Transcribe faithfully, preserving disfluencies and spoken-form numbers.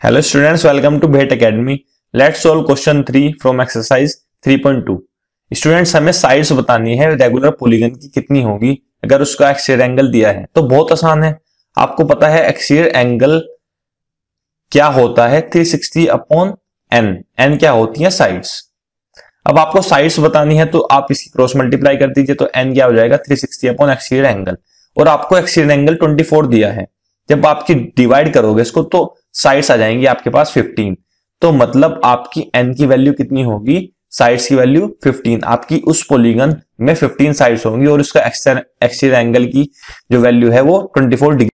Hello students, welcome to Bhet academy. Let's solve question three from exercise three point two. Students, हमें sides बतानी है regular polygon की कितनी होगी अगर उसका एक्सियल एंगल दिया है। तो बहुत आसान है, आपको पता है एक्सियल एंगल क्या होता है, three sixty upon n. N क्या होती है? साइड्स। अब आपको साइड्स बतानी है तो आप इसकी क्रॉस मल्टीप्लाई कर दीजिए, तो एन क्या हो जाएगा? Three sixty upon axial angle. और आपको एक्सियल एंगल ट्वेंटी फोर दिया है, जब आपकी डिवाइड करोगे इसको तो साइड्स आ जाएंगी आपके पास फिफ्टीन। तो मतलब आपकी एन की वैल्यू कितनी होगी? साइड्स की वैल्यू फिफ्टीन। आपकी उस पॉलीगन में फिफ्टीन साइड्स होंगी और उसका एक्सियल एंगल की जो वैल्यू है वो ट्वेंटी फोर डिग्री